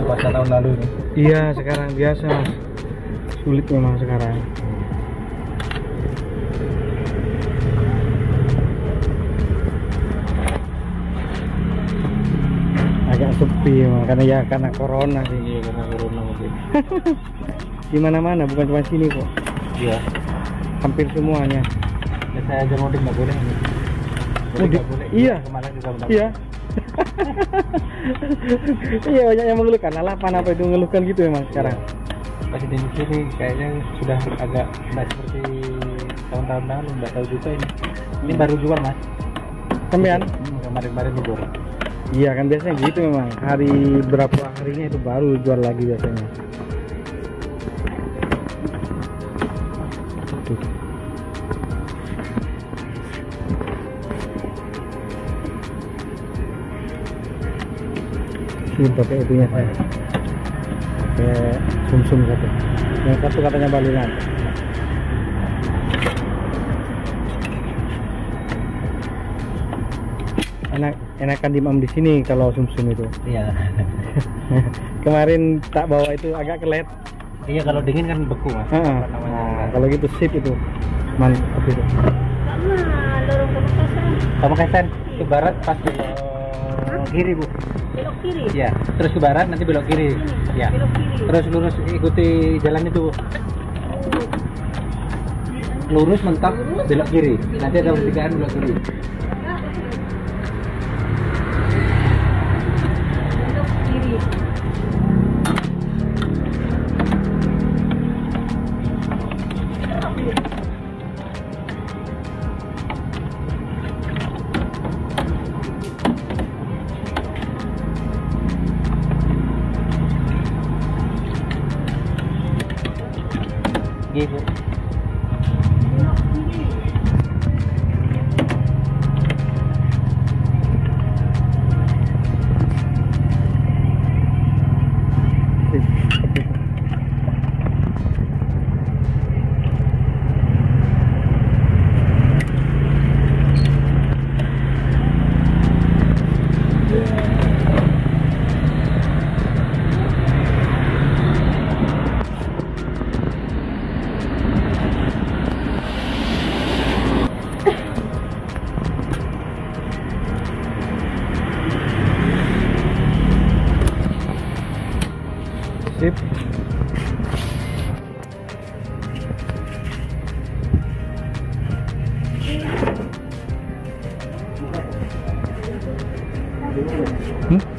pasca tahun lalu ini. Iya, sekarang biasa Mas. Sulit memang sekarang. Agak sepi makanya ya karena corona sih. Iya, karena corona mungkin. Di mana-mana bukan cuma sini kok. Iya. Hampir semuanya. Ya, saya aja mudik nggak boleh. Mudik? Nggak boleh. Iya. Kemana juga nggak Iya. Iya, banyak yang mengeluhkan. Alapan apa itu mengeluhkan gitu memang sekarang. Masih di sini kayaknya sudah agak nggak seperti tahun-tahun lalu, nggak tahu juga ini. Ini baru jual Mas. Sampean? Kemarin-kemarin libur. Iya kan biasanya gitu memang. Hari berapa harinya itu baru jual lagi biasanya. Tuh. Ini pakai itunya saya. Pakai sumsum satu. Yang satu katanya balingan. Enakan dimam di sini kalau sumsum itu. Iya. Kemarin tak bawa itu agak kelet. Iya, kalau dingin kan beku Mas. Nah, kalau gitu sip itu. Mantap itu. Kamu kesen ke barat pas belok kiri Bu. Belok kiri. Iya, terus ke barat nanti belok kiri. Iya. Belok kiri. Terus lurus ikuti jalan itu. Lurus mentok belok kiri. Nanti ada pertigaan belok kiri. Belok kiri. Gitu. Belok kiri. Sip. Hmm?